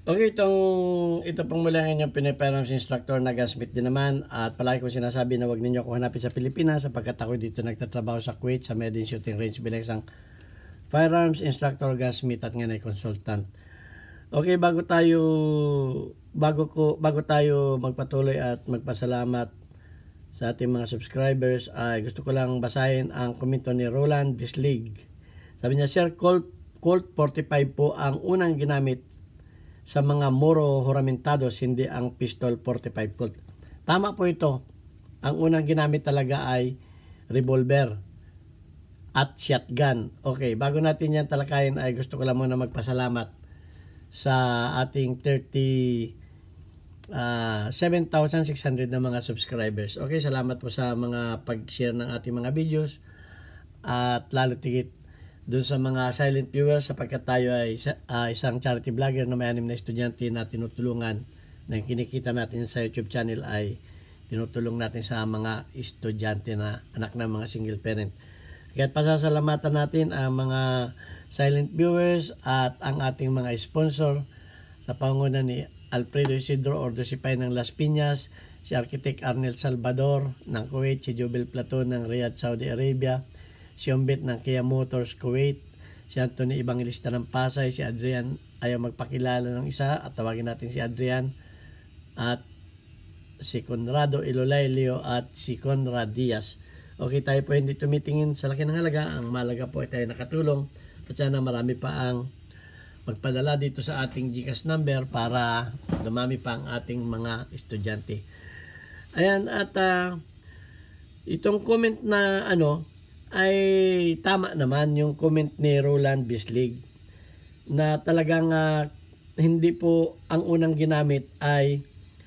Okay, ito pong mula ngayon yung Pinoy Firearms Instructor na gunsmith din naman, at palagi ko sinasabi na wag ninyo ako hanapin sa Pilipinas sapagkat ako dito nagtatrabaho sa Kuwait sa Medin Shooting Range bilang isang Firearms Instructor, gunsmith at ngayon ay consultant. Okay, bago tayo magpatuloy at magpasalamat sa ating mga subscribers, ay gusto ko lang basahin ang komento ni Roland Bislig. Sabi niya, Sir, Colt 45 po ang unang ginamit sa mga Moro juramentados, hindi ang pistol 45 Colt. Tama po ito. Ang unang ginamit talaga ay revolver at shotgun. Okay, bago natin yan talakayin ay gusto ko lang muna magpasalamat sa ating 7,600 na mga subscribers. Okay, salamat po sa mga pag-share ng ating mga videos at lalo tigit doon sa mga silent viewers sapagkat tayo ay isang charity vlogger na may 6 na estudyante na tinutulungan, na kinikita natin sa YouTube channel ay tinutulong natin sa mga estudyante na anak ng mga single parent. Kaya pasasalamatan natin ang mga silent viewers at ang ating mga sponsor sa pangunguna ni Alfredo Isidro Ordosipay ng Las Piñas, si Architect Arnel Salvador ng Kuwait, si Jubel Platon ng Riyadh, Saudi Arabia, si Ombet ng Kia Motors Kuwait, si Anthony Evangelista ng Pasay, si Adrian ayaw magpakilala ng isa at tawagin natin si Adrian, at si Conrado Ilolay Leo at si Conrad Diaz. Okay, tayo po hindi tumitingin sa laki ng halaga. Ang malaga po ay tayo nakatulong at sana marami pa ang magpadala dito sa ating GCash number para dumami pa ang ating mga estudyante. Ayan, at itong comment na ay tama naman yung comment ni Roland Bislig na talagang hindi po ang unang ginamit ay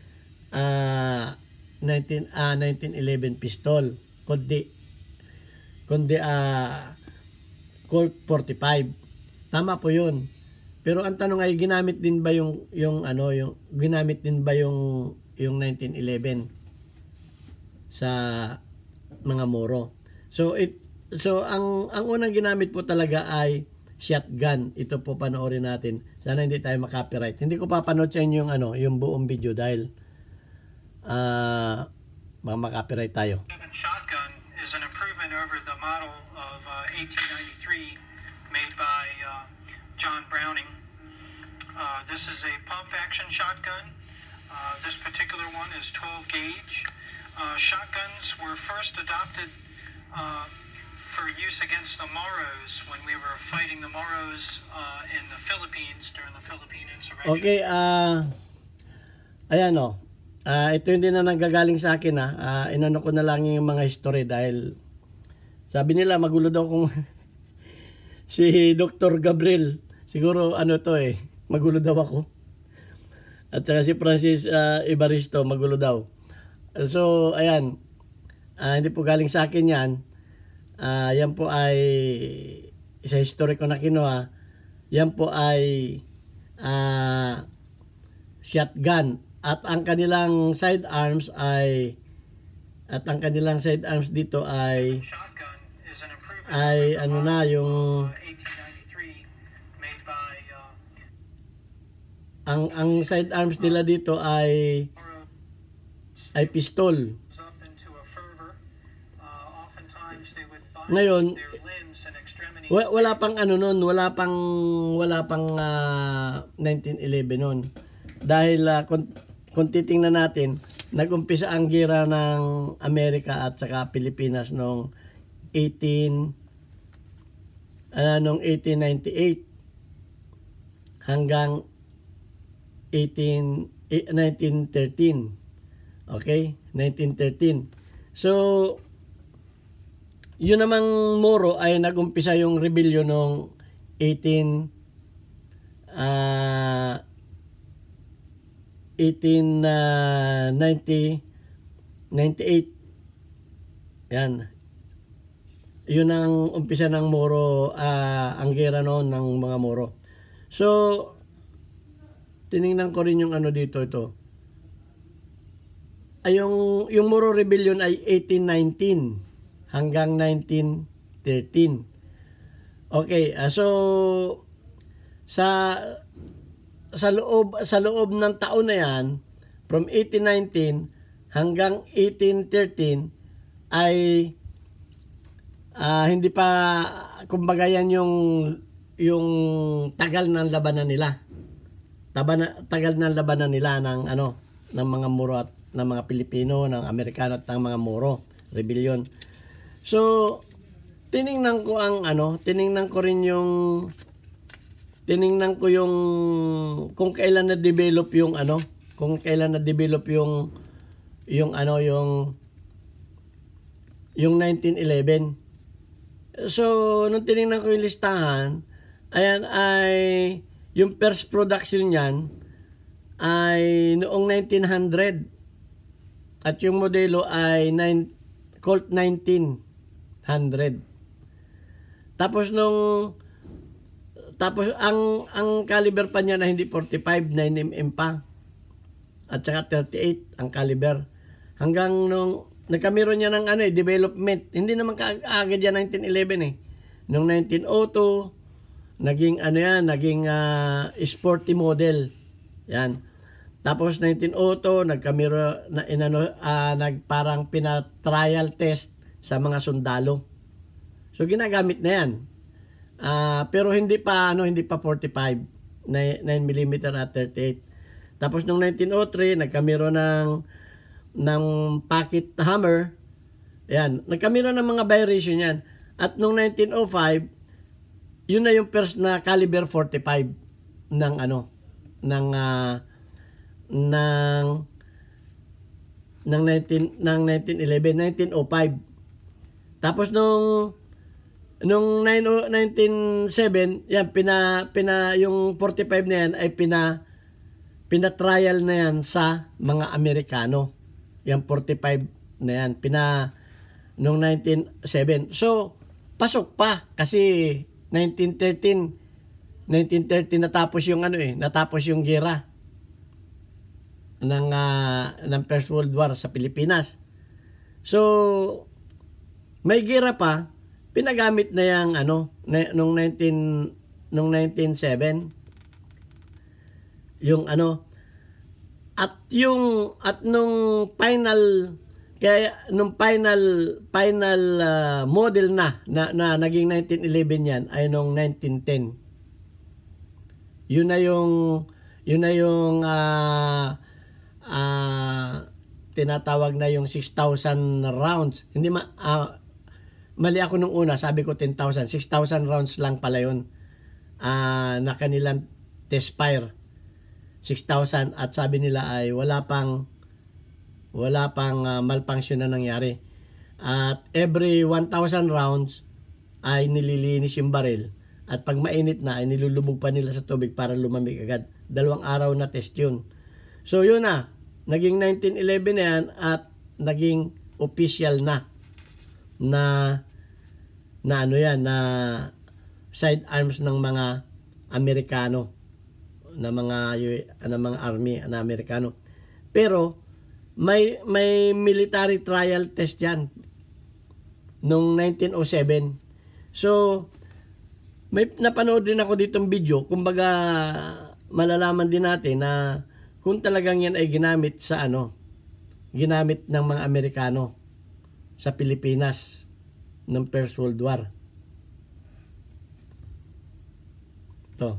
1911 pistol kundi Colt 45. Tama po yun. Pero ang tanong ay ginamit din ba yung 1911 sa mga Moro. So ang unang ginamit po talaga ay shotgun. Ito po panoorin natin. Sana hindi tayo makapiright. Hindi ko papanood sa inyo yung buong video dahil baka makapiright tayo. Shotgun is an improvement over the model of 1893 made by John Browning. This is a pump action shotgun. This particular one is 12 gauge. Shotguns were first adopted for use against the Moros when we were fighting the Moros in the Philippines during the Philippine insurrection. Okay, ayan ito hindi na nanggagaling sa akin inano ko na lang yung mga history dahil sabi nila magulo daw kung si Dr. Gabriel siguro magulo daw ako, at saka si Francis Ibaristo magulo daw. So ayan, hindi po galing sa akin yan. Yan po ay sa history ko na kinuha. Yan po ay shotgun at ang kanilang sidearms dito ay ang sidearms nila dito ay pistol. Ngayon wala pang wala pang 1911 noon dahil kung titingnan natin, nag-umpisa ang gera ng Amerika at saka Pilipinas noong 1898 hanggang 1913. Okay? 1913. So, yun namang Moro ay nag-umpisa yung rebellion noong 1898. Yan. Yun ang umpisa ng Moro, ang gera noon ng mga Moro. So, tiningnan ko rin yung dito ito. Ay yung Moro Rebellion ay 1819 hanggang 1913. Okay, so sa sa loob ng taon na yan, from 1819 hanggang 1813 ay hindi pa, kumbaga yan yung tagal ng labanan nila. Tagal ng labanan nila ng ng mga Moro at ng mga Pilipino, ng Amerikano at ng mga Moro, rebellion. So tiningnan ko yung kung kailan na develop yung yung 1911. So nung tiningnan ko yung listahan, ayan ay yung first production niyan ay noong 1900 at yung modelo ay Colt 1900. Tapos ang caliber pa niya na hindi 45, 9mm pa. At saka 38 ang caliber. Hanggang nung nagkamero niya ng development. Hindi naman kaagad yan 1911 eh. Noong 1902 naging sporty model. Yan. Tapos 1902 nagkamero nagparang pina-trial test sa mga sundalo. So ginagamit na yan. Pero hindi pa 45, 9mm at 38. Tapos noong 1903 nagkamero ng pocket hammer. Yan, nagkamero ng mga variation yan. At noong 1905 yun na yung first na caliber 45 ng 1911, 1905. Tapos nung 1907, yan yung 45 na yan ay pina-trial na yan sa mga Amerikano. Yung 45 na yan nung 1907. So pasok pa kasi 1913 natapos yung gera ng First World War sa Pilipinas. So may gera pa, pinagamit na yang nung 1907 yung at nung final model na naging 1911 yan ay nung 1910. Yun na yung tinatawag na yung 6,000 rounds. Hindi mali ako nung una, sabi ko 10,000. 6,000 rounds lang pala yun na kanilang test fire. 6,000 at sabi nila ay wala pang malfunction na nangyari. At every 1,000 rounds ay nililinis yung baril. At pag mainit na ay nilulubog pa nila sa tubig para lumamig agad. 2 araw na test yun. So yun na, naging 1911 na yan at naging official na side arms ng mga Amerikano, ng mga army na Amerikano. Pero may military trial test yan nung 1907. So may napanood din ako ditong video, kumbaga malalaman din natin na kung talagang yan ay ginamit ng mga Amerikano sa Pilipinas ng First World War. Ito.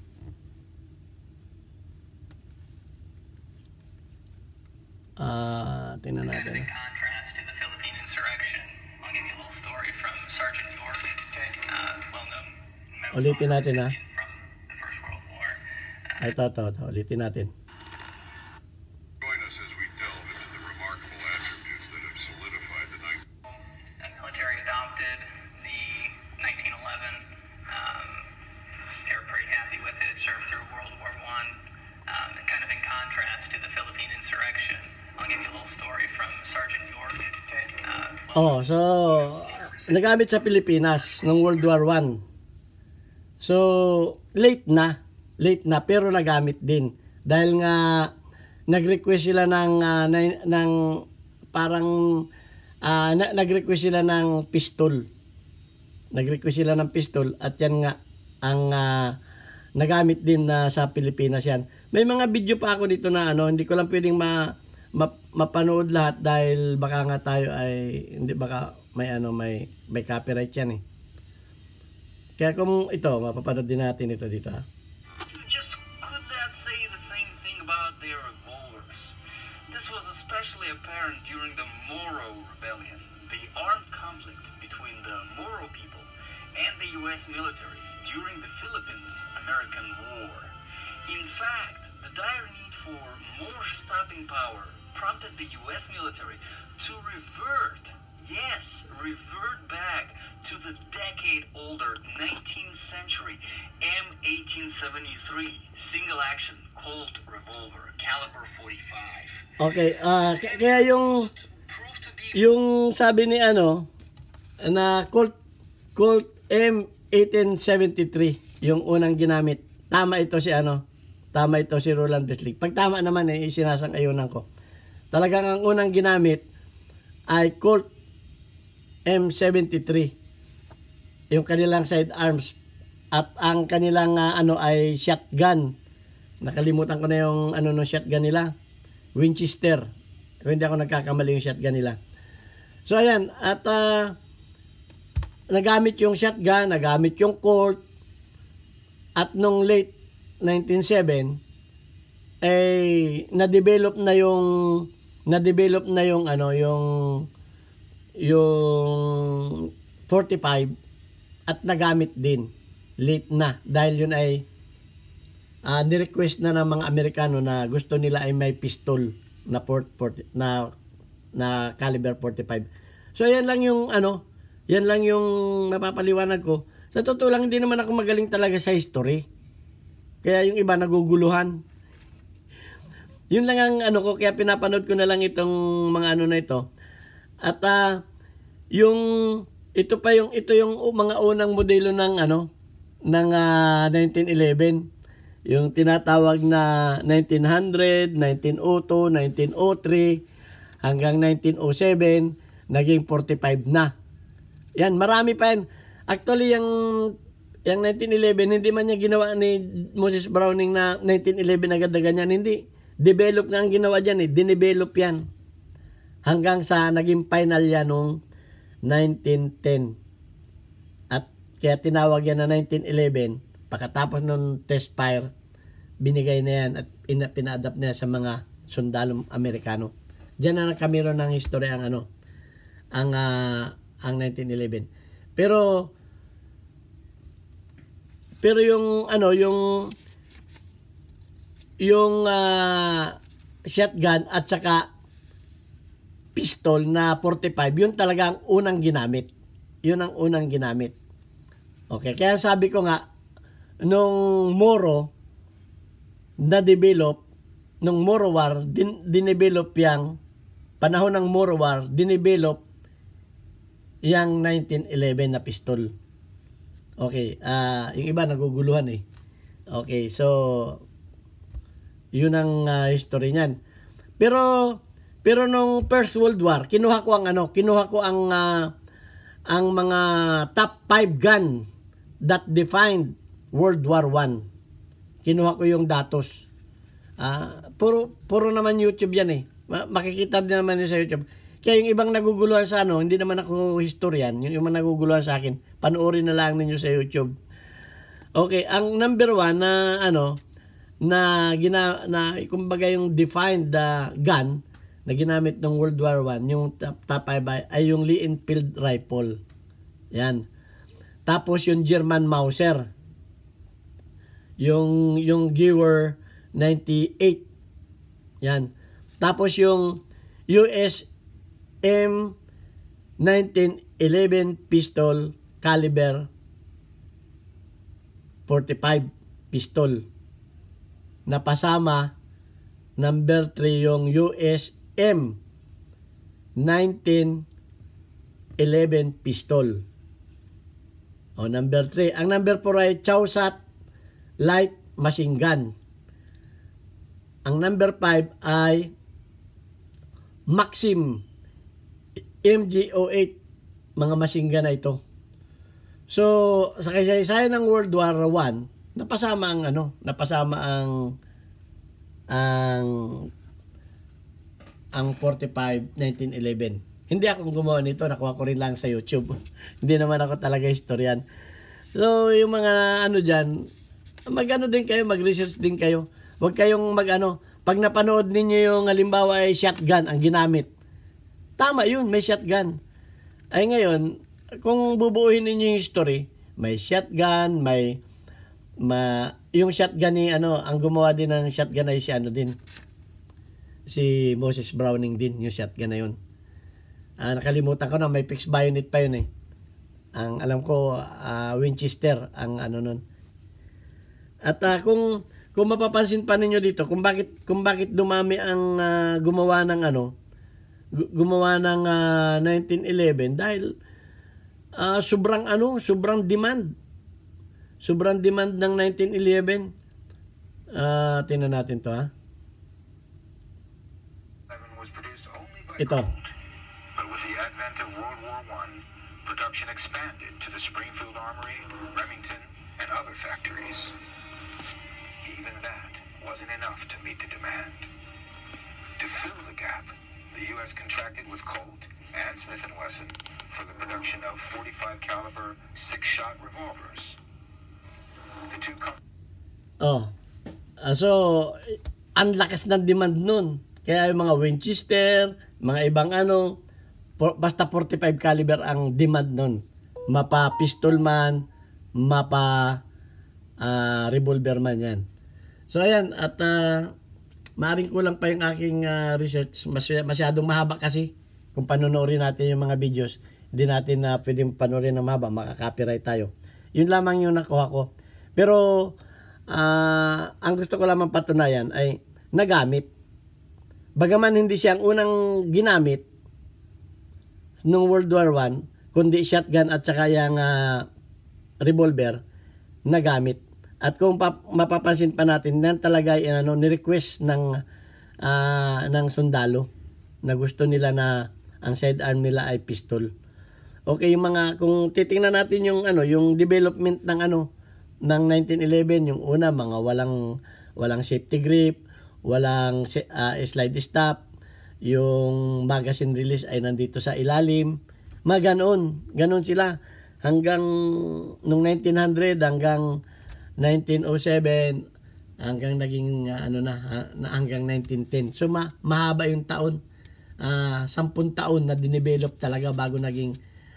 Tingnan natin. Contrast to the Philippine insurrection. I'll give you a little story from Sergeant York, well-known Ulitin natin from the First World War. Ito. Ulitin natin. Join us as we delve into the remarkable attributes that have solidified the Military adopted the 1911. They were pretty happy with it. It served through World War I. And kind of in contrast to the Philippine insurrection. I'll give you a little story from Sergeant York. So nagamit sa Pilipinas ng World War I. So late na pero nagamit din dahil nga nag-request sila nag-request sila ng pistol. Nag-request sila ng pistol at yan nga nagamit din na sa Pilipinas yan. May mga video pa ako dito na hindi ko lang pwedeng mapanood lahat dahil baka nga tayo ay hindi, baka may copyright yan eh. Kaya kung ito, mapapanood din natin ito dito ha. You just could not say the same thing about their revolvers. This was especially apparent during the Moro Rebellion, the armed conflict between the Moro people and the U.S. military during the Philippines-American War. In fact, the dire need for more stopping power prompted the U.S. military to revert back to the decade-older 19th century M1873 single-action Colt revolver caliber .45. Okay, kaya yung sabi ni na Colt M1873 yung unang ginamit. Tama ito si Roland Beslig. Pag tama naman isinasang-ayunan ko. Talagang ang unang ginamit ay Colt M73. Yung kanilang sidearms at ang kanilang ay shotgun. Nakalimutan ko na yung no shotgun nila. Winchester. Kung hindi ako nagkakamali yung shotgun nila. So ayan, at nagamit yung shotgun, nagamit yung Colt, at nung late 1907 na-develop na yung yung 45 at nagamit din late na dahil yun ay ni-request na ng mga Amerikano na gusto nila ay may pistol na na caliber 45. So yan lang yung napapaliwanag ko. Sa totoo lang, hindi naman ako magaling talaga sa history. Kaya yung iba naguguluhan. Yun lang ang ko, kaya pinapanood ko na lang itong mga na ito. At ito yung mga unang modelo ng 1911. Yung tinatawag na 1900, 1902, 1903 hanggang 1907 naging 45 na. Yan, marami pa yan. Actually, yung 1911, hindi man niya ginawa ni Moses Browning na 1911 agad na ganyan. Hindi. Develop nga ang ginawa dyan Dinevelop yan. Hanggang sa naging final yan noong 1910. At kaya tinawag yan na 1911. Pagkatapos ng test fire, binigay na yan at pina-adapt na yan sa mga sundalong Amerikano. Diyan na nakamiro ng history ang 1911. Pero yung shotgun at saka pistol na 45, yun talaga ang unang ginamit. Yun ang unang ginamit. Okay, kaya sabi ko nga, nung Moro na-develop, nung Moro War, dinevelop yang panahon ng Moro War, dinevelop yang 1911 na pistol. Okay, yung iba naguguluhan Okay, so yun ang history niyan. Pero nung First World War, kinuha ko ang mga top 5 gun that defined World War I. Kinuha ko yung datos. Puro naman YouTube yan makikita din naman yun sa YouTube. Kaya yung ibang naguguluhan sa hindi naman ako historian, yung ibang naguguluhan sa akin, panoorin na lang ninyo sa YouTube. Okay, ang number 1 na kumbaga yung defined gun na ginamit ng World War I, yung top 5 ay yung Lee Enfield rifle. Yan. Tapos yung German Mauser. Yung Gewehr 98. Yan. Tapos yung US M1911 pistol caliber 45 pistol. Napasama number 3 yung US M1911 pistol. Number 3. Ang number 4 ay Chausat light machine gun. Ang number 5 ay Maxim MG08 mga machine gun na ito. So, sa kasaysayan ng World War I, napasama ang ang 45 1911. Hindi ako gumawa nito, nakuha ko rin lang sa YouTube. Hindi naman ako talaga historian. So, yung mga diyan, din kayo, mag-research din kayo. Huwag kayong pag napanood ninyo yung halimbawa ay shotgun ang ginamit. Tama yun, may shotgun. Ay ngayon, kung bubuuhin ninyo yung history, may shotgun, yung shotgun ni ang gumawa din ng shotgun ay si Moses Browning din, yung shotgun na yun. Nakalimutan ko na, may fixed bayonet pa yun eh. Ang alam ko, Winchester ang nun. At kung mapapansin pa ninyo dito, kung bakit dumami ang gumawa ng 1911 dahil sobrang demand. Sobrang demand ng 1911. Tingnan natin to Ito. But with the advent of World War I, production expanded to the Springfield Armory, Remington, and other factories. Even that wasn't enough to meet the demand. To fill the gap, the U.S. contracted with Colt and Smith & Wesson for the production of 45 caliber 6-shot revolvers. The two so ang lakas ng demand nun. Kaya yung mga Winchester, mga ibang basta 45 caliber ang demand nun. Mapa pistol man, mapa revolver man yan. So ayan, at maaring kulang pa yung aking research. Masyadong mahaba kasi kung panonoorin natin yung mga videos. Hindi natin pwedeng panoorin ng mahaba, makaka-copyright tayo. Yun lamang yung nakuha ko. Pero ang gusto ko lamang patunayan ay nagamit. Bagaman hindi siya ang unang ginamit nung World War I, kundi shotgun at saka yung revolver, nagamit. At kung mapapansin pa natin, yan talaga ni-request ng sundalo na gusto nila na ang sidearm nila ay pistol. Okay, kung titingnan natin yung development ng ng 1911, yung una mga walang safety grip, walang slide stop, yung magazine release ay nandito sa ilalim. Ganon sila hanggang nung 1900 hanggang 1907 hanggang naging hanggang 1910. So mahaba yung taon. 10 taon na dinevelop talaga bago naging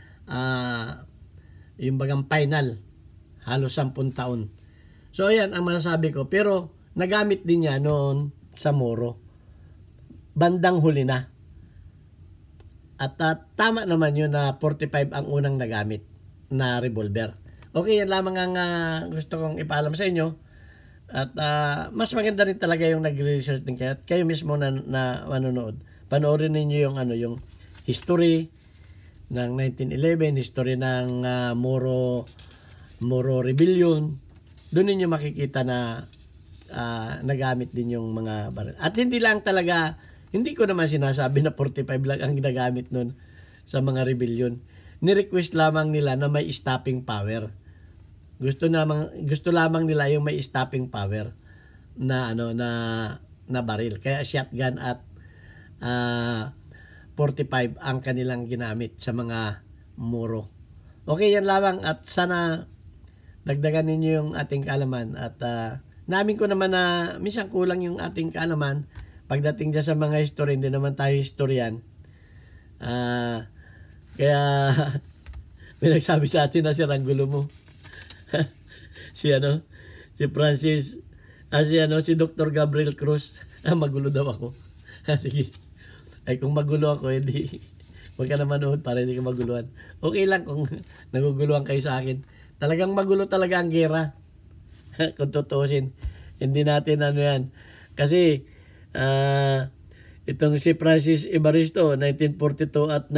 yung bagang final. Halos 10 taon. So ayan ang masasabi ko. Pero nagamit din niya noon sa Moro. Bandang huli na. At tama naman yun na 45 ang unang nagamit na revolver. Okay, yan lamang ang gusto kong ipaalam sa inyo. At mas maganda rin talaga yung nag-research din kayo. At kayo mismo na manonood. Panoorin ninyo yung history ng 1911, history ng Moro Rebellion. Doon ninyo makikita na nagamit din yung mga baril. At hindi lang talaga, hindi ko naman sinasabi na 45 lang ang ginagamit nun sa mga rebellion. Ni-request lamang nila na may stopping power. Gusto lamang nila yung may stopping power na na baril. Kaya shotgun at 45 ang kanilang ginamit sa mga Moro. Okay, yan lamang at sana dagdagan ninyo yung ating kaalaman at namin ko naman na minsan kulang yung ating kaalaman pagdating dyan sa mga history, hindi naman tayo historian. Kaya may nagsabi sa atin na si Ranggulo mo. si Francis, si Dr. Gabriel Cruz. Magulo daw ako. Sige. Ay kung magulo ako, hindi huwag ka na manood para hindi ka maguluhan. Okay lang kung naguguluhan kayo sa akin. Talagang magulo talaga ang gera. Kung tutuusin. Hindi natin yan. Kasi itong si Francis Evaristo 1942 at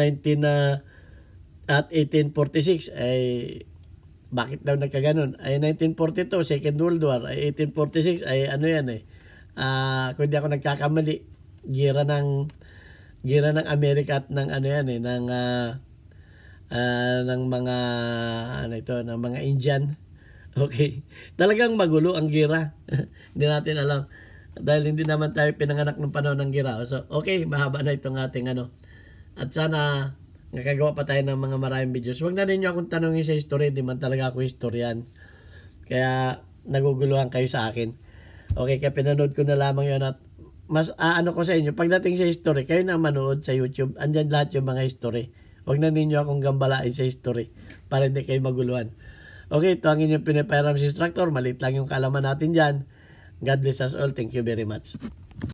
1846 ay bakit daw nagkaganon? Ay 1942 Second World War, ay 1846 ay kung di ako nagkakamali, gira ng Amerika at ng ng mga ng mga Indian Okay. Talagang magulo ang gira. Hindi natin alam. Dahil hindi naman tayo pinanganak ng panahon ng gira. So, okay, mahaba na itong ating ano. At sana nakagawa pa tayo ng mga maraming videos. Huwag na rin nyo akong tanongin sa history. Di man talaga ako historian. Kaya naguguluhan kayo sa akin. Okay, kaya pinanood ko na lamang yun at mas ano ko sa inyo, pagdating sa history, kayo na manood sa YouTube. Andyan lahat yung mga history. Huwag na ninyo akong gambalain sa history para hindi kayo maguluhan. Okay, ito ang inyong pinapairam si Instructor. Maliit lang yung kalaman natin dyan. God bless us all. Thank you very much.